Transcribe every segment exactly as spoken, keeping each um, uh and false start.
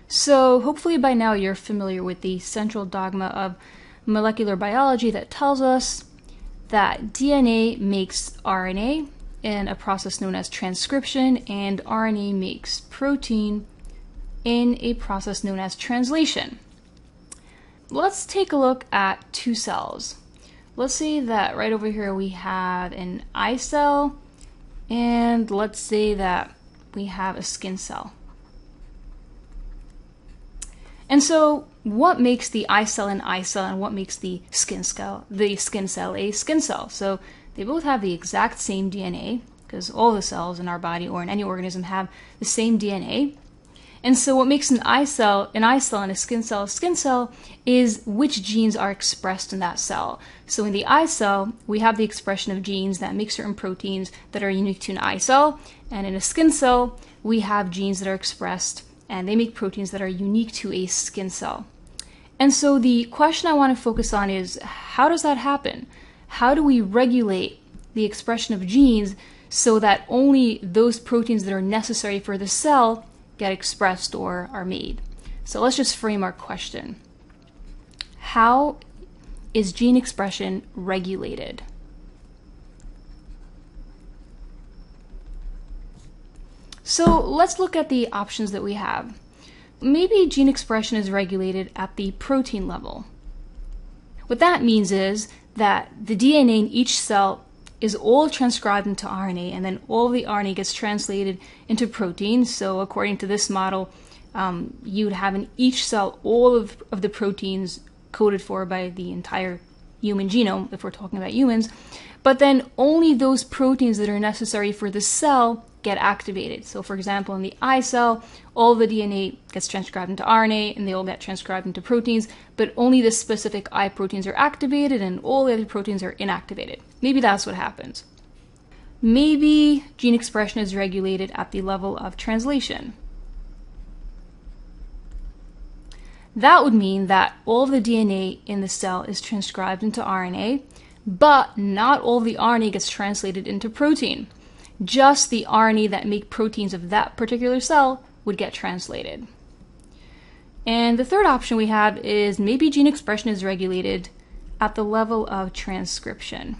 So hopefully by now you're familiar with the central dogma of molecular biology that tells us that D N A makes R N A in a process known as transcription, and R N A makes protein in a process known as translation. Let's take a look at two cells. Let's say that right over here we have an eye cell, and let's say that we have a skin cell. And so what makes the eye cell an eye cell and what makes the skin cell, the skin cell a skin cell? So they both have the exact same D N A, because all the cells in our body or in any organism have the same D N A. And so what makes an eye cell an eye cell and a skin cell a skin cell is which genes are expressed in that cell. So in the eye cell, we have the expression of genes that make certain proteins that are unique to an eye cell. And in a skin cell, we have genes that are expressed and they make proteins that are unique to a skin cell. And so the question I want to focus on is, how does that happen? How do we regulate the expression of genes so that only those proteins that are necessary for the cell get expressed or are made? So let's just frame our question. How is gene expression regulated? So let's look at the options that we have. Maybe gene expression is regulated at the protein level. What that means is that the D N A in each cell is all transcribed into R N A, and then all the R N A gets translated into protein. So according to this model, um, you would have in each cell all of, of the proteins coded for by the entire human genome, if we're talking about humans. But then only those proteins that are necessary for the cell get activated. So for example, in the eye cell, all the D N A gets transcribed into R N A and they all get transcribed into proteins, but only the specific eye proteins are activated and all the other proteins are inactivated. Maybe that's what happens. Maybe gene expression is regulated at the level of translation. That would mean that all of the D N A in the cell is transcribed into R N A, but not all the R N A gets translated into protein. Just the R N A that make proteins of that particular cell would get translated. And the third option we have is maybe gene expression is regulated at the level of transcription.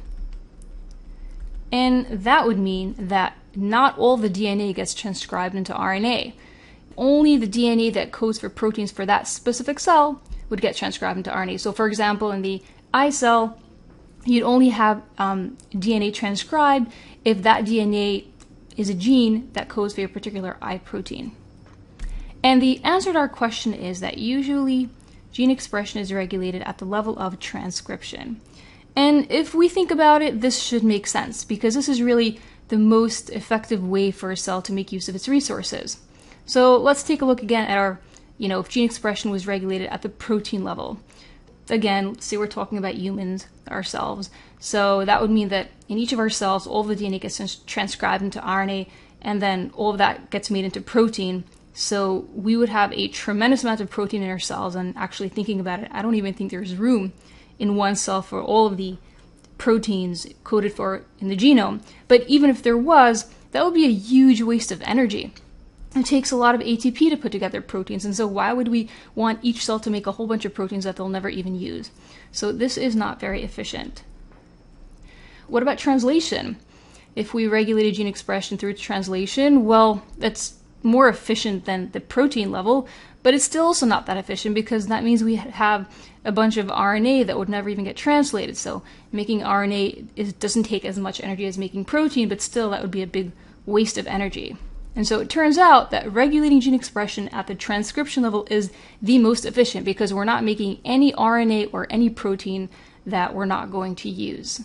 And that would mean that not all the D N A gets transcribed into R N A. Only the D N A that codes for proteins for that specific cell would get transcribed into R N A. So for example, in the eye cell, you'd only have um, D N A transcribed if that D N A is a gene that codes for a particular eye protein. And the answer to our question is that usually gene expression is regulated at the level of transcription. And if we think about it, this should make sense, because this is really the most effective way for a cell to make use of its resources. So let's take a look again at our, you know, if gene expression was regulated at the protein level. Again, say we're talking about humans, ourselves. So that would mean that in each of our cells, all the D N A gets transcribed into R N A, and then all of that gets made into protein. So we would have a tremendous amount of protein in our cells, and actually thinking about it, I don't even think there's room in one cell for all of the proteins coded for in the genome. But even if there was, that would be a huge waste of energy. It takes a lot of A T P to put together proteins, and so why would we want each cell to make a whole bunch of proteins that they'll never even use? So this is not very efficient. What about translation? If we regulated gene expression through translation, well, that's more efficient than the protein level, but it's still also not that efficient, because that means we have a bunch of R N A that would never even get translated. So making R N A is, doesn't take as much energy as making protein, but still that would be a big waste of energy. And so it turns out that regulating gene expression at the transcription level is the most efficient, because we're not making any R N A or any protein that we're not going to use.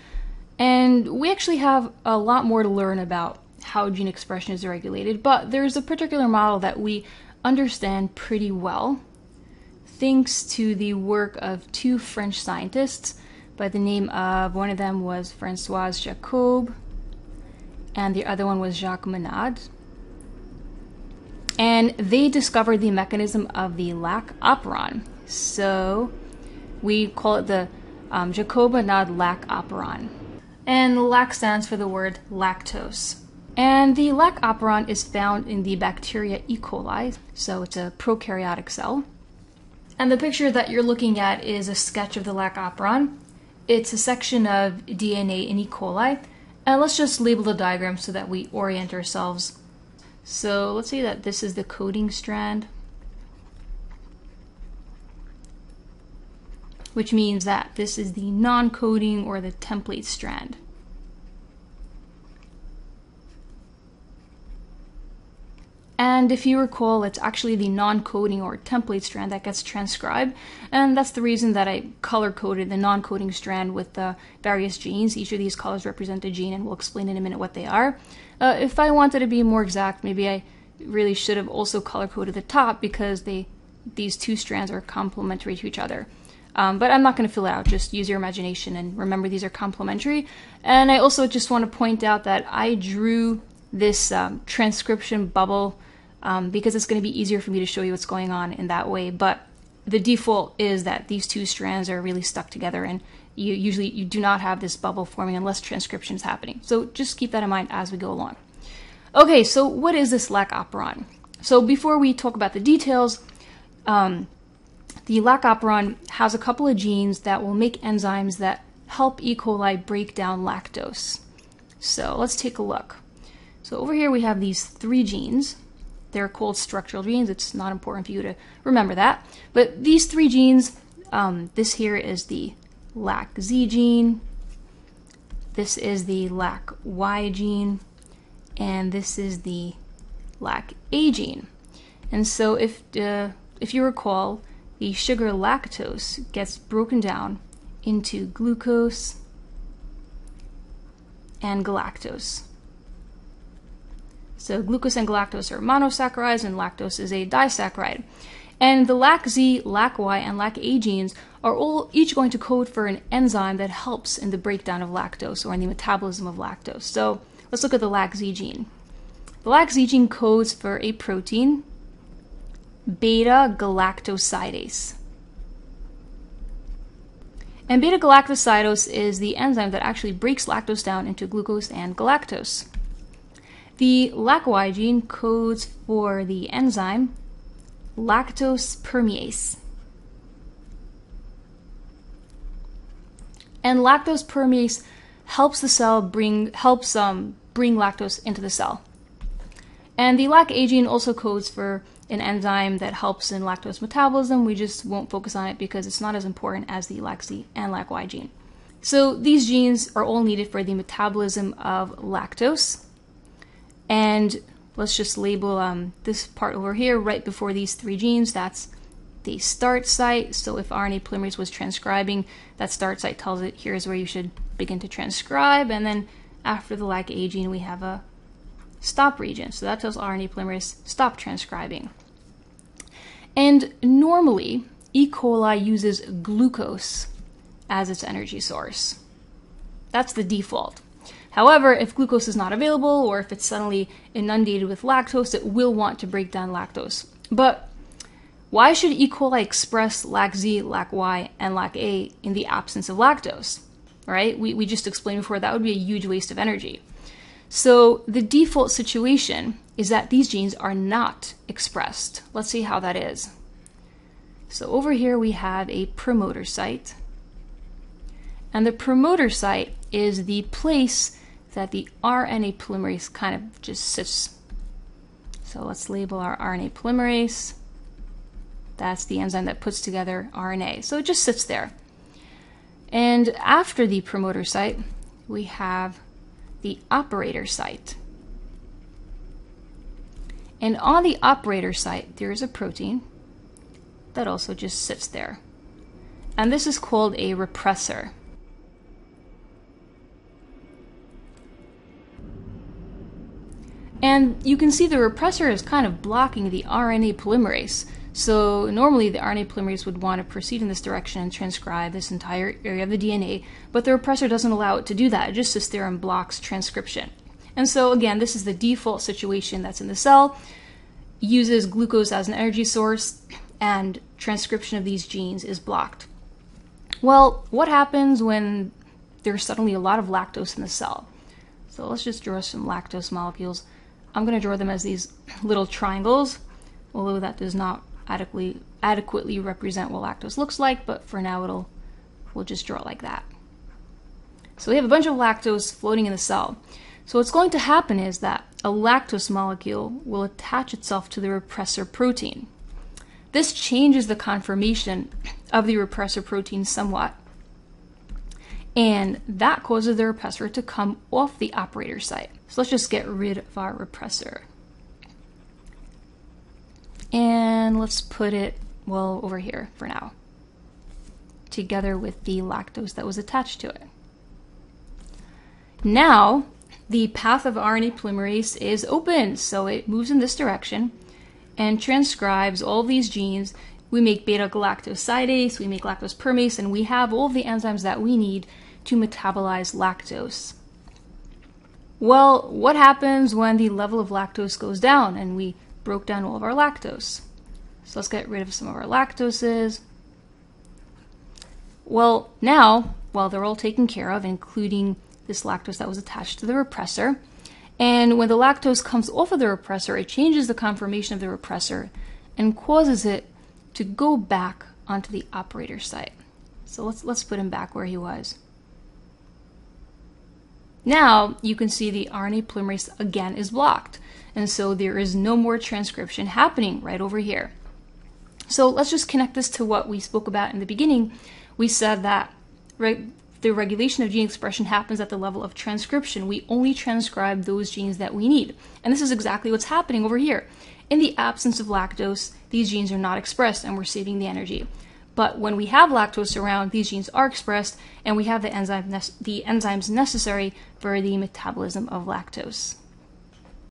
And we actually have a lot more to learn about how gene expression is regulated, but there's a particular model that we understand pretty well, thanks to the work of two French scientists by the name of, one of them was François Jacob, and the other one was Jacques Monod. And they discovered the mechanism of the Lac Operon. So we call it the um, Jacob-Monod Lac Operon. And Lac stands for the word lactose. And the Lac Operon is found in the bacteria E. coli, so it's a prokaryotic cell. And the picture that you're looking at is a sketch of the Lac Operon. It's a section of D N A in E. coli. And let's just label the diagram so that we orient ourselves. So let's say that this is the coding strand, which means that this is the non-coding or the template strand. And if you recall, it's actually the non-coding or template strand that gets transcribed, and that's the reason that I color-coded the non-coding strand with the various genes. Each of these colors represent a gene, and we'll explain in a minute what they are. Uh, if I wanted to be more exact, maybe I really should have also color-coded the top, because they these two strands are complementary to each other. Um, but I'm not going to fill it out, just use your imagination and remember these are complementary. And I also just want to point out that I drew this um, transcription bubble um, because it's going to be easier for me to show you what's going on in that way. But the default is that these two strands are really stuck together, and you usually you do not have this bubble forming unless transcription is happening. So just keep that in mind as we go along. Okay, so what is this Lac Operon? So before we talk about the details, um, the Lac Operon has a couple of genes that will make enzymes that help E. coli break down lactose. So let's take a look. So over here we have these three genes. They're called structural genes. It's not important for you to remember that. But these three genes, um, this here is the Lac Z gene, this is the Lac Y gene, and this is the Lac A gene. And so if, uh, if you recall, the sugar lactose gets broken down into glucose and galactose. So glucose and galactose are monosaccharides, and lactose is a disaccharide. And the Lac Z, Lac Y, and Lac A genes are all each going to code for an enzyme that helps in the breakdown of lactose or in the metabolism of lactose. So let's look at the Lac Z gene. The Lac Z gene codes for a protein, beta-galactosidase. And beta-galactosidase is the enzyme that actually breaks lactose down into glucose and galactose. The Lac Y gene codes for the enzyme lactose permease. And lactose permease helps the cell bring helps um, bring lactose into the cell. And the Lac A gene also codes for an enzyme that helps in lactose metabolism. We just won't focus on it because it's not as important as the Lac Z and Lac Y gene. So these genes are all needed for the metabolism of lactose. And let's just label um, this part over here right before these three genes. That's the start site. So if R N A polymerase was transcribing, that start site tells it here's where you should begin to transcribe. And then after the Lac A gene, we have a stop region. So that tells R N A polymerase stop transcribing. And normally, E. coli uses glucose as its energy source. That's the default. However, if glucose is not available, or if it's suddenly inundated with lactose, it will want to break down lactose. But why should E. coli express Lac Z, Lac Y, and Lac A in the absence of lactose? Right? We, we just explained before that would be a huge waste of energy. So the default situation is that these genes are not expressed. Let's see how that is. So over here we have a promoter site. And the promoter site is the place that the R N A polymerase kind of just sits. So let's label our R N A polymerase. That's the enzyme that puts together R N A. So it just sits there. And after the promoter site, we have the operator site. And on the operator site, there is a protein that also just sits there. And this is called a repressor. And you can see the repressor is kind of blocking the R N A polymerase. So normally the R N A polymerase would want to proceed in this direction and transcribe this entire area of the D N A, but the repressor doesn't allow it to do that. It just sits there and blocks transcription. And so again, this is the default situation that's in the cell, uses glucose as an energy source, and transcription of these genes is blocked. Well, what happens when there's suddenly a lot of lactose in the cell? So let's just draw some lactose molecules. I'm going to draw them as these little triangles, although that does not adequately adequately represent what lactose looks like, but for now it'll we'll just draw it like that. So we have a bunch of lactose floating in the cell. So what's going to happen is that a lactose molecule will attach itself to the repressor protein. This changes the conformation of the repressor protein somewhat, and that causes the repressor to come off the operator site. So let's just get rid of our repressor. And let's put it, well, over here for now, together with the lactose that was attached to it. Now, the path of R N A polymerase is open, so it moves in this direction and transcribes all these genes. We make beta-galactosidase, we make lactose permase, and we have all the enzymes that we need to metabolize lactose. Well, what happens when the level of lactose goes down and we broke down all of our lactose? So let's get rid of some of our lactoses. Well, now, well, they're all taken care of, including this lactose that was attached to the repressor. And when the lactose comes off of the repressor, it changes the conformation of the repressor and causes it to go back onto the operator site. So let's, let's put him back where he was. Now you can see the R N A polymerase again is blocked, and so there is no more transcription happening right over here. So let's just connect this to what we spoke about in the beginning. We said that reg the regulation of gene expression happens at the level of transcription. We only transcribe those genes that we need, and this is exactly what's happening over here. In the absence of lactose, these genes are not expressed and we're saving the energy. But when we have lactose around, these genes are expressed and we have the, enzyme the enzymes necessary for the metabolism of lactose.